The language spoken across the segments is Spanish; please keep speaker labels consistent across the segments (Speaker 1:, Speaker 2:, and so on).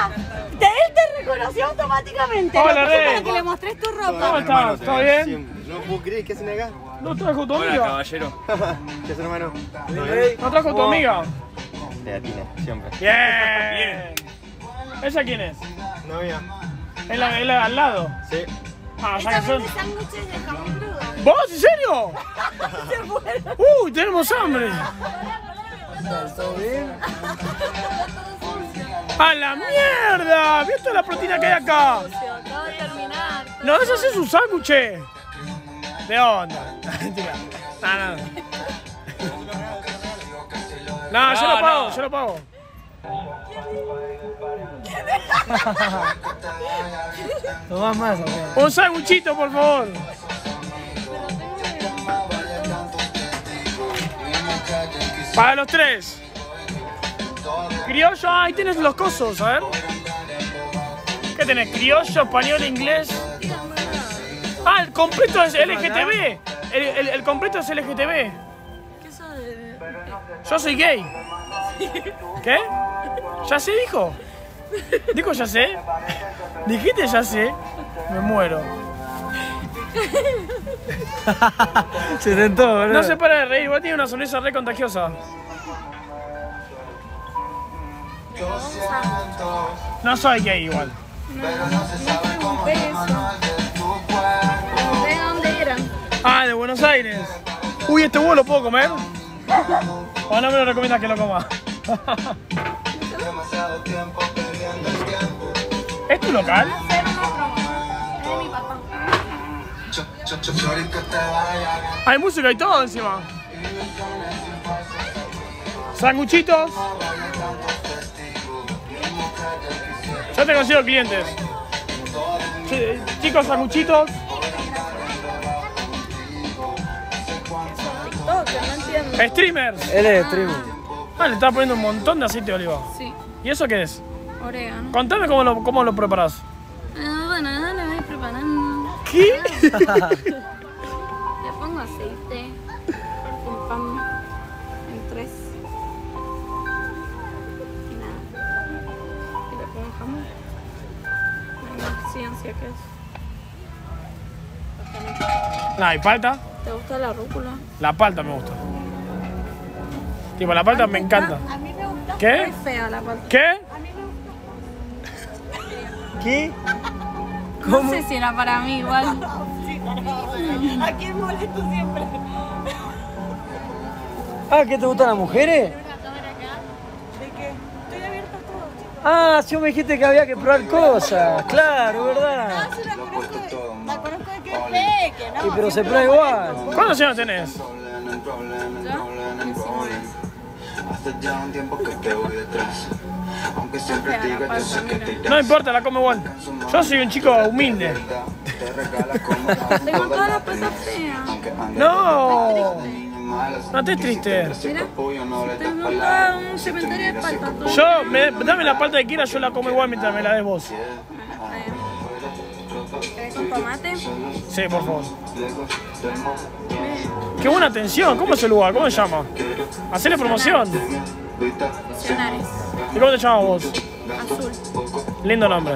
Speaker 1: Él te reconoció automáticamente.
Speaker 2: Hola, Rey.
Speaker 1: Para que le mostrés tu ropa.
Speaker 2: ¿Cómo estás? ¿Todo bien?
Speaker 3: No puedo creer, ¿qué hacen acá?
Speaker 2: ¿No trajo tu
Speaker 4: Hola,
Speaker 2: amiga?
Speaker 4: caballero.
Speaker 3: ¿Qué hacen, hermano?
Speaker 2: ¿No trajo tu amiga?
Speaker 3: De Atina, siempre.
Speaker 2: Bien. ¿Ella quién es?
Speaker 3: Novia.
Speaker 2: ¿Es la de al lado?
Speaker 3: Sí.
Speaker 2: Ah, ya
Speaker 1: Ella
Speaker 2: que son...
Speaker 1: vende sándwiches de jamón crudo.
Speaker 2: ¿Vos? ¿En serio?
Speaker 1: Se fueron.
Speaker 2: ¡Uy, tenemos hambre!
Speaker 5: ¿Todo bien?
Speaker 2: ¡A la mierda! ¿Viste la proteína que hay acá?
Speaker 1: Acabo de terminar.
Speaker 2: No, eso es un sándwich. ¿De onda? Mentira. No. No, yo lo pago, yo lo pago.
Speaker 5: ¿Tomás más o qué?
Speaker 2: Un sándwichito, por favor. Para los tres. Criollo, ahí tienes los cosos, a ver. ¿Qué tenés? Criollo, español, inglés. Ah, el completo es LGTB. El completo es LGTB.
Speaker 1: ¿Qué sos de...?
Speaker 2: Yo soy gay. ¿Qué? ¿Ya sé, dijo? ¿Dijo ya sé? ¿Dijiste ya sé? Me muero.
Speaker 5: Se tentó, boludo.
Speaker 2: No se para de reír, igual tiene una sonrisa re contagiosa. No soy gay igual.
Speaker 1: No pregunté eso. ¿De dónde eran?
Speaker 2: Ah, de Buenos Aires. Uy, ¿este huevo lo puedo comer? ¿O no me lo recomiendas que lo coma? ¿Es tu local?
Speaker 1: Hacer una promo. Es de mi papá.
Speaker 2: Hay música y todo encima. Sanguchitos. Yo te consigo clientes. Chicos, sanguchitos.
Speaker 1: TikTok, no entiendo.
Speaker 2: Streamers.
Speaker 5: Él es streamer.
Speaker 2: Ah, le estaba poniendo un montón de aceite de oliva.
Speaker 1: Sí,
Speaker 2: ¿Y eso qué es?
Speaker 1: orégano.
Speaker 2: Contame cómo lo preparás.
Speaker 1: Bueno, lo voy preparando.
Speaker 2: ¿Qué?
Speaker 1: Le pongo aceite en pan en 3. Y nada. Y le pongo jamón. No hay más ciencia que eso.
Speaker 2: Nah, ¿y palta?
Speaker 1: ¿Te gusta la rúcula?
Speaker 2: La palta me gusta. Tipo, la palta me encanta.
Speaker 1: A mí me gusta.
Speaker 2: ¿Qué?
Speaker 1: Es fea la palta.
Speaker 2: ¿Qué?
Speaker 1: A mí me gusta.
Speaker 5: ¿Qué?
Speaker 1: No sé si era para mí igual.
Speaker 6: ¿A quién molesto siempre?
Speaker 5: Ah, ¿qué te gustan las mujeres?
Speaker 6: ¿De qué? Estoy abierta a todo, chicos.
Speaker 5: Ah, sí, me dijiste que había que probar cosas. Claro, ¿verdad?
Speaker 6: Yo la conozco de que es peque, ¿no?
Speaker 5: Sí, pero se prueba igual.
Speaker 2: ¿Cuántos años tenés? No importa, la como igual. Yo soy un chico humilde.
Speaker 1: Tengo todas las patas feas.
Speaker 2: No. No estés triste.
Speaker 1: Mira, tengo todo un cementerio de paltas.
Speaker 2: Dame la palta que quieras, yo la como igual mientras me la des vos.
Speaker 1: ¿Querés con tomate?
Speaker 2: Sí, por favor. Qué buena atención. ¿Cómo es el lugar? ¿Cómo se llama? Hacele promoción.
Speaker 1: Misionares.
Speaker 2: ¿Y cómo te llamas vos?
Speaker 1: Azul.
Speaker 2: Lindo nombre.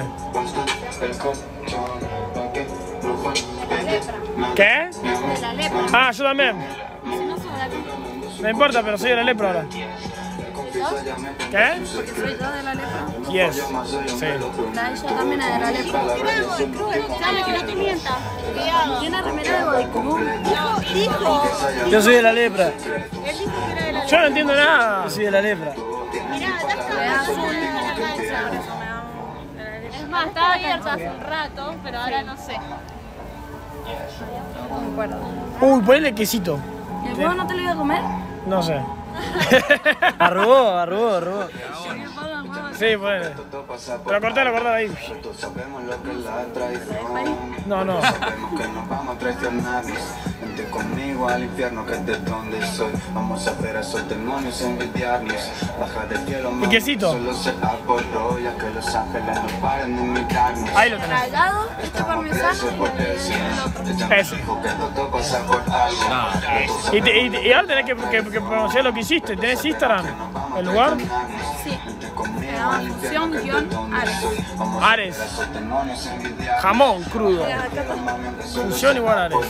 Speaker 2: ¿Qué?
Speaker 1: De la lepra.
Speaker 2: Ah, yo también.
Speaker 1: Si no soy de la lepra.
Speaker 2: No importa, pero soy de la lepra ahora. ¿Qué?
Speaker 1: Porque soy yo de la lepra.
Speaker 2: Yes. Sí.
Speaker 1: La ella también es de la lepra. Dale, que no te mienta. Tiene remera de bodicomún.
Speaker 6: Dijo.
Speaker 5: Yo soy de la lepra.
Speaker 6: Él dijo que era de la...
Speaker 2: Yo no entiendo nada.
Speaker 5: Yo soy de la lepra.
Speaker 6: Mirá, ya está.
Speaker 1: Le da azul. Por eso me da...
Speaker 6: Es más, estaba abierto hace un rato, pero ahora no sé.
Speaker 1: No concuerdo.
Speaker 2: Uy, ponle quesito.
Speaker 1: ¿El huevo no te lo iba a comer?
Speaker 2: No sé.
Speaker 5: Arrugó.
Speaker 2: Sí, ponele. Pero cortalo ahí. No.
Speaker 7: Vente conmigo al infierno que es de donde soy. Vamos a ver a esos demonios envidiarnos. Baja del cielo,
Speaker 2: ¿Y quesito?
Speaker 7: solo se aporró, ya que los ángeles no paren de mirarnos.
Speaker 2: Ahí lo tenés.
Speaker 1: Rallado, este parmesano y el otro.
Speaker 2: Eso. Y ahora tenés que pronunciar lo que hiciste. ¿Tenés Instagram? ¿El lugar?
Speaker 1: Sí. Me da llama Fusión-Ares.
Speaker 2: Ares. Jamón crudo. Fusión igual Ares.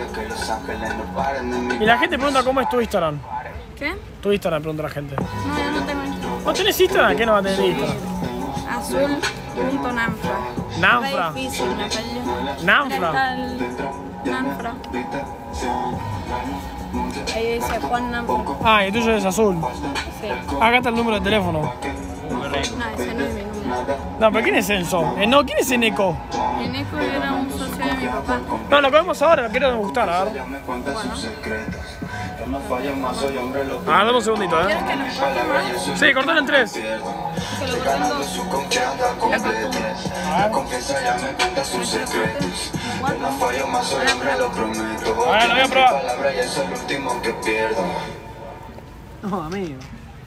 Speaker 2: Y la gente pregunta cómo es tu Instagram.
Speaker 1: ¿Qué?
Speaker 2: Tu Instagram pregunta la gente.
Speaker 1: No, yo no tengo Instagram.
Speaker 2: ¿No tenés Instagram? ¿Qué no va a tener Instagram?
Speaker 1: Azul.nanfra.
Speaker 2: Nanfra.
Speaker 1: Re difícil mi apellido.
Speaker 2: Nanfra.
Speaker 1: Acá está el Nanfra. Ahí dice Juan Nanfra.
Speaker 2: Ah, y el tuyo es azul.
Speaker 1: Sí.
Speaker 2: Acá está el número de teléfono.
Speaker 1: No, ese no es mi número.
Speaker 2: No, pero ¿quién es Enzo? No, ¿quién es Eneco?
Speaker 1: Eneco era un socio de mi papá.
Speaker 2: No, lo que vemos ahora, lo quiero gustar, a ver. Ah, dame un segundito,
Speaker 1: ¿Quieres que nos corte más?
Speaker 2: Sí, cortalo en 3.
Speaker 1: Que lo corten dos. La costumbre.
Speaker 2: Ahora lo voy a probar.
Speaker 5: No, amigo.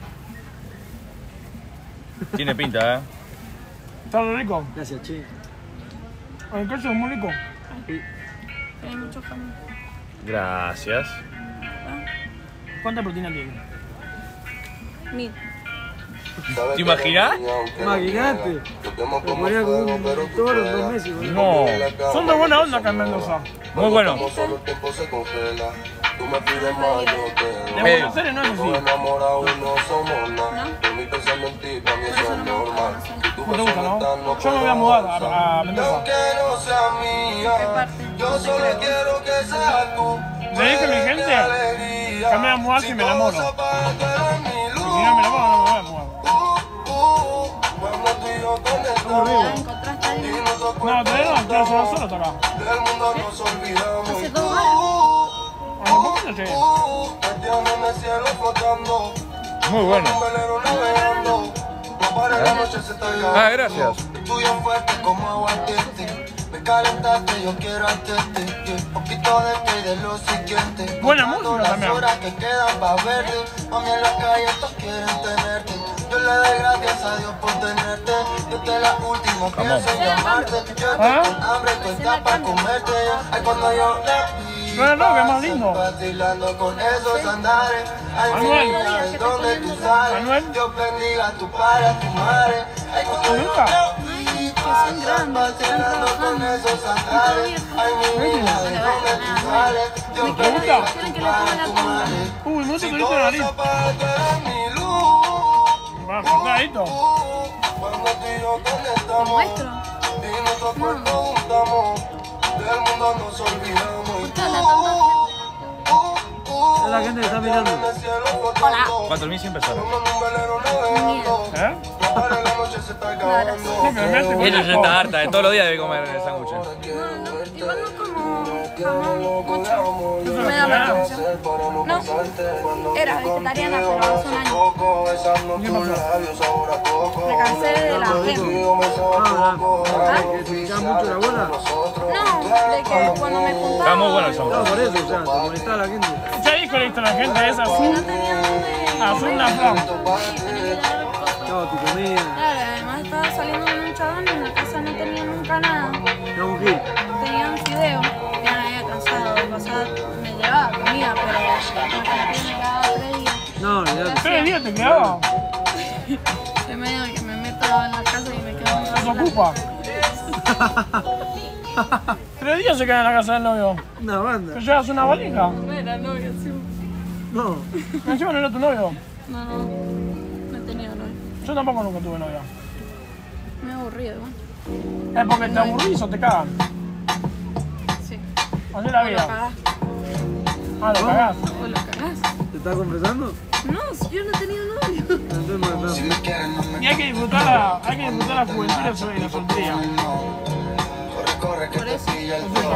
Speaker 4: Tiene pinta,
Speaker 2: Está re rico.
Speaker 5: Gracias, che.
Speaker 2: El queso es muy rico.
Speaker 1: Hay mucho jamón.
Speaker 4: Gracias.
Speaker 2: ¿Cuánta proteína tiene?
Speaker 1: 1000.
Speaker 4: ¿Te imaginas?
Speaker 5: Imagínate. Me ponía como un toro en 2 meses. boludo.
Speaker 4: No.
Speaker 2: Son de buena onda acá en Mendoza.
Speaker 4: Muy bueno.
Speaker 2: De Buenos Aires no es así. ¿No te gusta, no? Yo me voy a mudar a Mendoza.
Speaker 1: ¿Qué parte?
Speaker 2: Le dije a mi gente que me voy a mudar si me enamoro. Y si no me enamoro, no me voy a mudar.
Speaker 1: ¿La encontraste ahí?
Speaker 2: No, todavía no, estoy solo hasta acá.
Speaker 1: Hace 2 horas.
Speaker 2: ¿A poco no llegué?
Speaker 4: Muy bueno. Ah, gracias.
Speaker 2: Buena música también.
Speaker 7: Yo le doy gracias a Dios por tenerte. Yo te la última pienso en llamarte. Yo
Speaker 2: ¿Ah?
Speaker 7: con hambre, tú estás para comerte. Ay, cuando yo le vi,
Speaker 2: No, no, que más lindo.
Speaker 7: vacilando con esos andares. Ay,
Speaker 2: Manuel.
Speaker 7: mira de dónde tú sales.
Speaker 2: Manuel.
Speaker 7: Dios bendiga a tu padre, a tu madre. Ay, cuando yo
Speaker 2: ¿Nunca?
Speaker 7: le vi,
Speaker 1: Que son grandes, que están
Speaker 7: vacilando con
Speaker 1: trabajando.
Speaker 7: esos andares. Ay, mira de dónde tú sales. Dios
Speaker 2: ¿Te gusta?
Speaker 1: ¿Quieren que le ponga la tumba?
Speaker 2: Uy, me gusta tu la nariz.
Speaker 7: para que eres mi luz.
Speaker 2: Va, cortadito.
Speaker 7: Cuando tú y yo conectamos,
Speaker 1: ¿Muestro?
Speaker 7: y nuestros cuerpos juntamos, del mundo nos olvidamos. Y
Speaker 1: ¿Qué habla tanta
Speaker 5: Es la gente que está mirando.
Speaker 7: en el cielo
Speaker 1: Hola.
Speaker 7: flotando,
Speaker 4: 4.100 personas.
Speaker 7: como en un velero navegando.
Speaker 2: ¿Eh?
Speaker 7: Ahora la noche se está acabando.
Speaker 2: Sí, pero me hace
Speaker 4: Ella ya está harta, de todos los días debe comer sándwiches.
Speaker 1: No, igual no como jamón mucho. No me da mucha opción. No, era vegetariana, pero hace un año. Me cansé de la gente.
Speaker 5: ¿Que te hinchaba mucho la bola?
Speaker 1: No, de que cuando me juntaba.
Speaker 4: Está muy bueno el
Speaker 5: No,
Speaker 4: sándwich.
Speaker 5: por eso, o sea, te molestaba la gente.
Speaker 2: Ya dijo la historia, la gente es azul.
Speaker 1: No tenía dónde.
Speaker 2: Azul la flan.
Speaker 1: Sí, tenía que dar cosas.
Speaker 5: No, tu comida.
Speaker 1: Claro, además estaba saliendo con un chabón y en la casa no tenía nunca nada.
Speaker 5: No, un gil.
Speaker 1: Tenía un fideo. Ya me había cansado de pasar. Me llevaba comida, pero no me quedaba 3 días.
Speaker 5: No, olvidate.
Speaker 2: 3 días te quedaba.
Speaker 1: De medio que me meto en la casa y me quedo un
Speaker 2: Se
Speaker 1: rato.
Speaker 2: ocupa. 3 días se queda en la casa del novio.
Speaker 5: Una banda.
Speaker 2: ¿Te llevas una valija?
Speaker 1: No era novio, sí.
Speaker 5: No.
Speaker 2: Encima no era tu novio.
Speaker 1: No, no. No he tenido novio.
Speaker 2: Yo tampoco nunca tuve novia.
Speaker 1: Me he aburrido, igual.
Speaker 2: Es porque te aburrís o te cagan.
Speaker 1: Sí.
Speaker 2: Así es la
Speaker 1: O lo
Speaker 2: vida.
Speaker 1: cagás.
Speaker 2: Ah, lo cagás.
Speaker 1: O lo cagás.
Speaker 5: ¿Te estás confesando?
Speaker 1: No, si yo no he tenido novio.
Speaker 5: Entonces me estás.
Speaker 2: Y hay que disfrutar la juventud y la soltería.
Speaker 1: Por eso.
Speaker 2: No.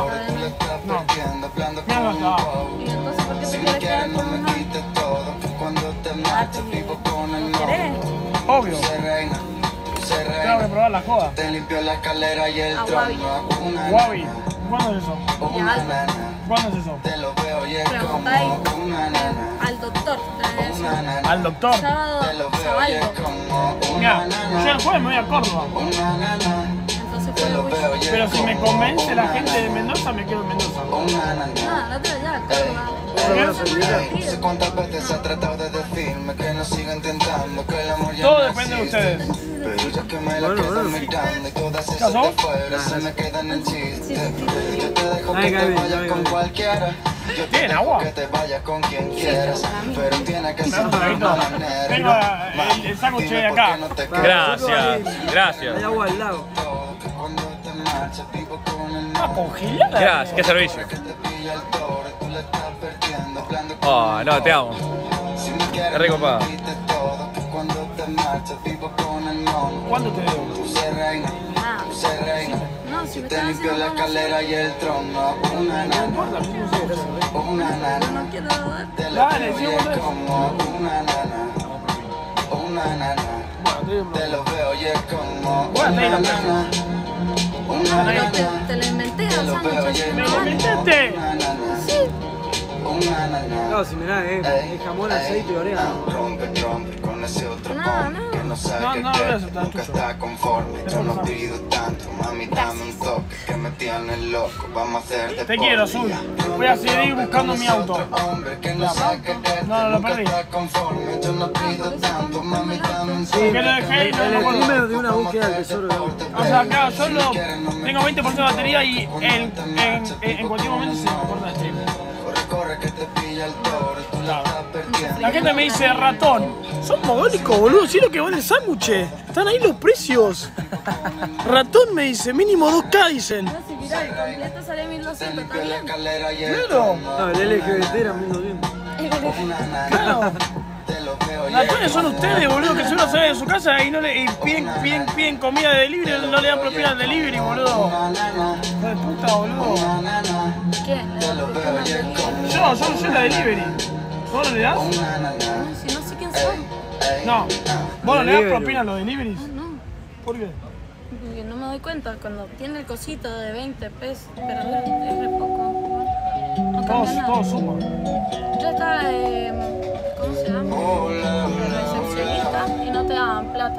Speaker 2: Mira no está.
Speaker 1: Y entonces, ¿por qué te quieres quedar con un novio? Ah, ¿no querés?
Speaker 2: Obvio. Tengo que probar la joda.
Speaker 7: Te limpió la escalera y el
Speaker 1: A
Speaker 7: trono.
Speaker 2: Guavi. ¿Cuándo es eso?
Speaker 1: Y algo.
Speaker 2: ¿Cuándo es eso?
Speaker 7: Te lo veo y es como
Speaker 1: Preguntáis
Speaker 7: una nana.
Speaker 1: al doctor. Traes eso.
Speaker 2: Al doctor.
Speaker 1: Sábado,
Speaker 7: Te lo veo y es
Speaker 1: Sabaldo.
Speaker 7: como
Speaker 2: Mira, yo el jueves me voy a Córdoba.
Speaker 7: una nana.
Speaker 1: Entonces, ¿por
Speaker 2: Pero si me convence la gente de Mendoza, me quedo en Mendoza.
Speaker 1: Ah, la otra ya,
Speaker 7: Sé cuántas veces se ha tratado de decirme que no siga intentando, que el amor ya
Speaker 2: Todo
Speaker 7: no
Speaker 2: depende de
Speaker 7: existe.
Speaker 2: ustedes.
Speaker 7: Pero ya que me la quedo mirando y todas esas
Speaker 2: ¿Casó?
Speaker 7: de fuera se me quedan en chiste. Yo te dejo que
Speaker 5: Ay,
Speaker 7: te
Speaker 5: Gaby,
Speaker 7: vayas
Speaker 5: ay,
Speaker 7: con
Speaker 5: Gaby.
Speaker 7: cualquiera. Yo te
Speaker 2: ¿Tienen
Speaker 7: dejo
Speaker 2: agua?
Speaker 7: que te vayas con quien quieras. Pero tiene que
Speaker 2: Me
Speaker 7: ser
Speaker 2: da un
Speaker 7: de
Speaker 2: traguito.
Speaker 7: una manera.
Speaker 2: Tengo el sándwich de acá.
Speaker 4: Gracias, gracias.
Speaker 5: Hay agua al lago.
Speaker 2: Ah, congelada.
Speaker 4: Gracias, qué servicio. Oh, no, te amo. Qué rico, pa.
Speaker 2: ¿Cuánto te debo?
Speaker 1: Ah, no, si me
Speaker 7: Te
Speaker 1: están
Speaker 7: limpio
Speaker 1: haciendo
Speaker 7: la
Speaker 1: como
Speaker 7: escalera y el trono. Una nana, una nana.
Speaker 1: no quiero dar.
Speaker 7: Te lo
Speaker 2: Dale,
Speaker 7: veo
Speaker 2: sí,
Speaker 7: y
Speaker 2: vos
Speaker 7: es
Speaker 2: ves.
Speaker 7: como una nana. Una nana. Te lo veo y es como
Speaker 2: Bueno,
Speaker 7: una
Speaker 2: te digo,
Speaker 7: nana. Una
Speaker 1: Pero
Speaker 7: nana.
Speaker 1: te lo inventé
Speaker 7: Te
Speaker 1: al
Speaker 7: lo veo y
Speaker 1: sándwich.
Speaker 7: es
Speaker 2: ¿Me
Speaker 7: como
Speaker 2: lo inventaste?
Speaker 7: una nana.
Speaker 1: Sí.
Speaker 7: Una nana.
Speaker 5: No, si mirá, es jamón, aceite y orégano.
Speaker 7: Rompe, rompe con ese otro
Speaker 1: No,
Speaker 7: hombre
Speaker 1: no.
Speaker 7: que no sabe
Speaker 2: No,
Speaker 7: qué
Speaker 2: no lo voy a
Speaker 7: quiere,
Speaker 2: aceptar,
Speaker 7: nunca
Speaker 2: chucho.
Speaker 7: está conforme. Yo no pido tanto, mami, dame un toque que me tiene loco. Vamos a hacer de
Speaker 2: Te quiero, Azul. Voy a seguir buscando mi auto.
Speaker 7: Hombre que no sabe qué quiere,
Speaker 2: No, lo
Speaker 7: nunca
Speaker 2: perdí.
Speaker 7: está conforme. Yo no pido tanto, mami, dame un
Speaker 2: Que
Speaker 7: toque.
Speaker 2: lo dejé y no
Speaker 5: El
Speaker 2: lo vuelvo.
Speaker 5: número de una búsqueda del tesoro de auto.
Speaker 2: O sea, acá solo tengo 20% de batería y en cualquier momento se me corta el stream.
Speaker 7: Corre, corre que te pilla el toro, tú la estás perdiendo.
Speaker 2: La gente me dice ratón. Son mogólicos, boludo. Si es lo que vale el sándwich. Están ahí los precios. Ratón me dice, mínimo 2K dicen.
Speaker 1: No, si mirá, el completo sale
Speaker 7: Te
Speaker 1: 1200
Speaker 7: limpio la
Speaker 1: también.
Speaker 7: escalera y el
Speaker 2: Claro.
Speaker 5: No, el LGBT era 1200.
Speaker 7: una nana.
Speaker 2: Claro.
Speaker 7: Te lo veo y
Speaker 2: Ratones son ustedes, boludo, que solo salen de su casa y no le y piden comida de delivery, no le dan propina al delivery, boludo. Hijo de puta, boludo.
Speaker 1: ¿Quién? ¿Le da propina al delivery?
Speaker 2: Yo soy la delivery. ¿Vos no le das?
Speaker 1: No, si no sé quién son.
Speaker 2: No. ¿Vos no le das
Speaker 5: Delivery.
Speaker 2: propina a los deliveries?
Speaker 1: No,
Speaker 2: ¿Por qué?
Speaker 1: porque no me doy cuenta cuando tiene el cosito de 20 pesos, pero es re poco. No cambia nada.
Speaker 2: Todo suma.
Speaker 1: Yo estaba de, ¿cómo se llama? De recepcionista y no te daban plata.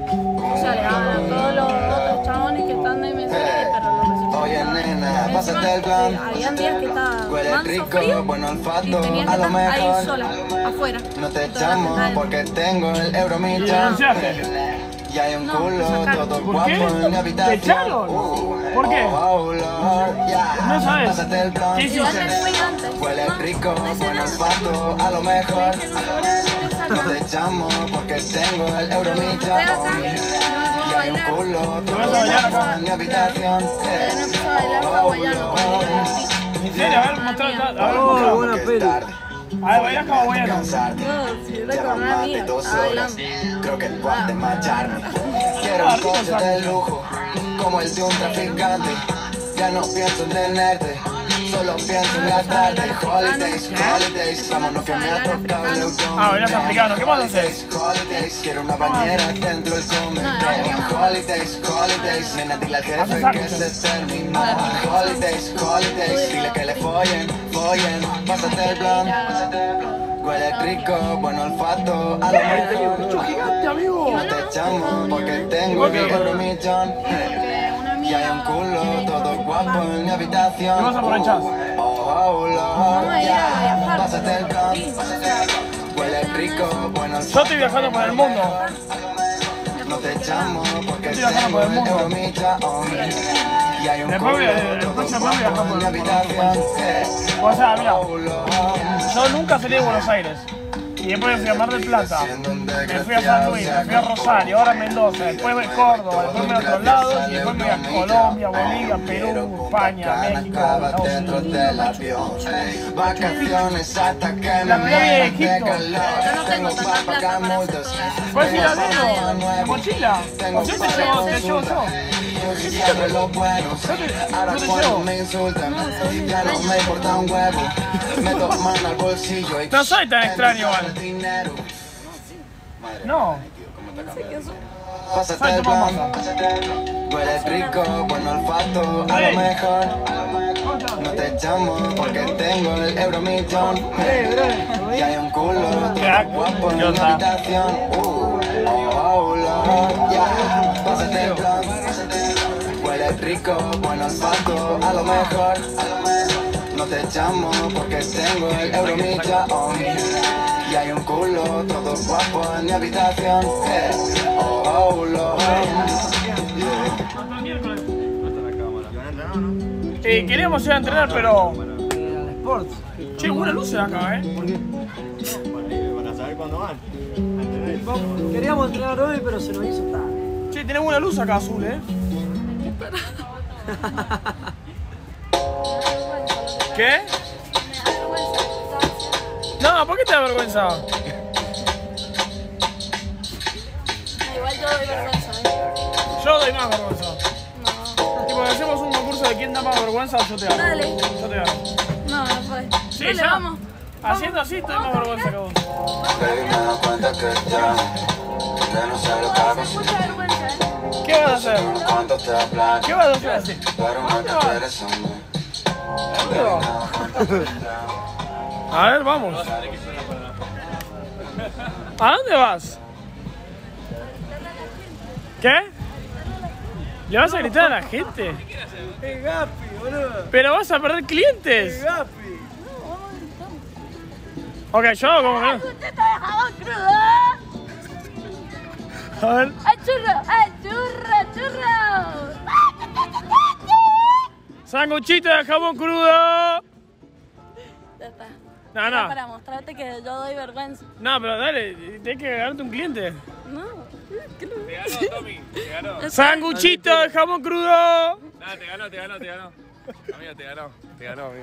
Speaker 1: O sea, le daban a todos los otros chabones que están de mesera, pero los
Speaker 7: Oye,
Speaker 1: recepcionistas.
Speaker 7: nena, pásate el plan.
Speaker 1: Habían días que estaba
Speaker 7: Huele
Speaker 1: manso
Speaker 7: rico,
Speaker 1: frío
Speaker 7: buen
Speaker 1: y
Speaker 7: olfato,
Speaker 1: tenías que
Speaker 7: a lo
Speaker 1: estar ahí
Speaker 7: mejor.
Speaker 1: sola, afuera.
Speaker 7: No te
Speaker 1: Y toda la
Speaker 7: echamos
Speaker 1: gente
Speaker 7: porque tengo el
Speaker 2: ¿Y
Speaker 7: euromillón.
Speaker 2: denunciaste?
Speaker 7: Y hay un
Speaker 1: No,
Speaker 7: culo
Speaker 1: sacaron.
Speaker 7: todo
Speaker 2: ¿Por
Speaker 7: guapo
Speaker 2: qué?
Speaker 7: en mi habitación.
Speaker 2: ¿Te echaron? ¿Por qué?
Speaker 7: Oh, Lord, yeah.
Speaker 2: No sabes.
Speaker 7: Pásate el plan.
Speaker 2: ¿Qué
Speaker 1: Igual me
Speaker 2: hiciste?
Speaker 1: fui antes.
Speaker 7: Huele
Speaker 1: No,
Speaker 7: rico,
Speaker 1: no hice
Speaker 7: buen
Speaker 1: nada.
Speaker 7: olfato, a lo mejor.
Speaker 1: Me dijeron, "Ahora regresa
Speaker 7: No
Speaker 1: acá".
Speaker 7: te echamos porque tengo el
Speaker 1: Pero como
Speaker 7: euromillón.
Speaker 1: estoy acá, no
Speaker 7: Y
Speaker 1: puedo
Speaker 7: hay un
Speaker 1: bailar.
Speaker 7: culo
Speaker 2: vas a
Speaker 7: todo
Speaker 2: bailar
Speaker 7: guapo
Speaker 2: acá?
Speaker 7: en mi habitación.
Speaker 1: No empezó a bailar hawaiano con el
Speaker 2: ¿En serio? A ver, mostrá, a ver,
Speaker 5: Oh,
Speaker 2: mostrá.
Speaker 5: buena peli.
Speaker 2: A ver, bailá hawaiano.
Speaker 1: No, si era
Speaker 7: Llevan
Speaker 1: con una
Speaker 7: más de
Speaker 1: amiga,
Speaker 7: 2
Speaker 1: estaba
Speaker 7: horas.
Speaker 1: bailando.
Speaker 7: Creo que el guante macharme. Quiero un coche de lujo, como el de un traficante. Ya no pienso en tenerte, solo pienso en la tarde. Holidays, holidays, vámonos que me ha tocado el auto.
Speaker 2: Ah, bailás africano, ¿qué más haces?
Speaker 7: Holidays, quiero una bañera dentro del cementerio. Holidays, holidays, nena dile al jefe que se terminó. Holidays, holidays, dile que le follen, pásate el plan. Huele rico, buen olfato, a lo mejor.
Speaker 2: ¡Bicho gigante, amigo!
Speaker 7: No te echamos porque tengo el euromillón.
Speaker 1: Porque una
Speaker 7: Y hay un
Speaker 1: amiga
Speaker 7: culo
Speaker 1: me dijo,
Speaker 7: todo guapo
Speaker 1: "Papá,
Speaker 7: en mi habitación.
Speaker 2: ¿Qué vas a aprovechar?
Speaker 7: Oh, Lord,
Speaker 1: vamos a ir a viajar".
Speaker 7: pásate el plan. Huele rico, buen
Speaker 2: Yo
Speaker 7: olfato.
Speaker 2: estoy viajando por el mundo.
Speaker 7: No te echamos porque
Speaker 2: Estoy viajando
Speaker 7: tengo
Speaker 2: por el
Speaker 7: el
Speaker 2: mundo.
Speaker 7: euromillón. Y hay un
Speaker 2: Después
Speaker 7: culo
Speaker 2: el
Speaker 7: todo
Speaker 2: próximo mes
Speaker 7: guapo
Speaker 2: viajamos
Speaker 7: en mi
Speaker 2: por el
Speaker 7: habitación.
Speaker 2: O sea, mira,
Speaker 7: Oh, Lord,
Speaker 2: yo nunca salí de Buenos Aires. Y después me fui a Mar del Plata, me fui a San Luis, me fui a Rosario, ahora a Mendoza, después voy a Córdoba, después me voy a otros lados y después me voy a Colombia, Bolivia, Perú, España, México, Estados
Speaker 7: dentro
Speaker 2: Unidos.
Speaker 7: del avión. Vacaciones hasta que me
Speaker 2: La pirámide de
Speaker 7: mueran de
Speaker 2: Egipto.
Speaker 1: Yo no tengo tanta plata para hacer todo eso.
Speaker 2: ¿Puedes ir al dedo? ¿La mochila? O sea, te llevo yo.
Speaker 7: Siempre los buenos. Ahora
Speaker 2: yo te
Speaker 7: cuando
Speaker 2: llevo.
Speaker 7: me insultan, ya no me importa un huevo. Me toman al bolsillo y
Speaker 2: No soy tan extraño,
Speaker 7: el
Speaker 2: igual.
Speaker 7: dinero.
Speaker 2: No.
Speaker 7: Pásate el plan. Huele rico, buen olfato, a lo mejor. No te echamos porque tengo el euromillón. Y hay un culo todo guapo en mi habitación. Oh, Lord, yeah. Pásate el plan. Huele rico, buen olfato, a lo mejor no te llamo porque tengo el Euromillón. Y hay un culo, todo guapo en mi habitación. Oh, oh, Lord.
Speaker 2: Queríamos ir a entrenar, pero...
Speaker 5: Al Sports.
Speaker 2: Che, buena luz acá,
Speaker 5: ¿Por qué?
Speaker 3: Para saber cuándo van.
Speaker 5: Queríamos entrenar hoy, pero se nos hizo tarde.
Speaker 2: Che, tenés buena luz acá, azul, ¿Qué? No, ¿por qué te da vergüenza?
Speaker 1: Igual yo doy vergüenza,
Speaker 2: Yo doy más vergüenza. Tipo, hacemos un concurso de quién da más vergüenza, yo te gano.
Speaker 1: Dale.
Speaker 2: Yo te gano.
Speaker 1: No, no puede.
Speaker 2: Sí,
Speaker 1: Dale,
Speaker 2: ya.
Speaker 1: vamos.
Speaker 2: Haciendo así, estoy más vergüenza que vos.
Speaker 7: Baby, me doy cuenta que ya no sé lo que hago sin
Speaker 1: Mucha vergüenza,
Speaker 2: ¿Qué vas a hacer?
Speaker 7: cuánto te hablan,
Speaker 2: ¿Qué vas a hacer?
Speaker 7: pero no te quieres a mí.
Speaker 2: A ver, vamos. ¿A dónde vas? ¿Qué? ¿Le vas a gritar a la gente?
Speaker 5: ¡Es Gapi, boludo!
Speaker 2: Pero vas a perder clientes.
Speaker 5: ¡Es Gapi!
Speaker 2: Ok, yo hago como que...
Speaker 1: ¡Usted está de jabón crudo!
Speaker 2: A ver.
Speaker 1: ¡Churro, churro!
Speaker 2: Sanguchito de jamón crudo.
Speaker 1: Ya está.
Speaker 2: No,
Speaker 1: Era
Speaker 2: no.
Speaker 1: para mostrarte que yo doy vergüenza.
Speaker 2: No, pero dale, tienes que ganarte un cliente.
Speaker 1: No.
Speaker 4: Te ganó, Tommy. Te ganó.
Speaker 2: Sanguchito de jamón crudo.
Speaker 4: Nada, te ganó. Amigo, te ganó, amigo.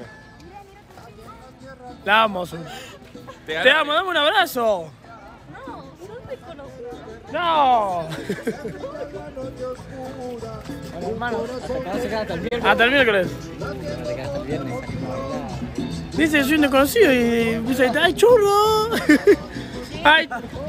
Speaker 2: La amo, Azul. Te amo, dame un abrazo.
Speaker 1: No, sos desconocido.
Speaker 2: No.
Speaker 5: Bueno, hermano, se queda hasta el viernes.
Speaker 2: Hasta el miércoles.
Speaker 5: Se queda hasta el viernes.
Speaker 2: Dice, soy un desconocido y dice, ¡ay, churro! ¡Ay,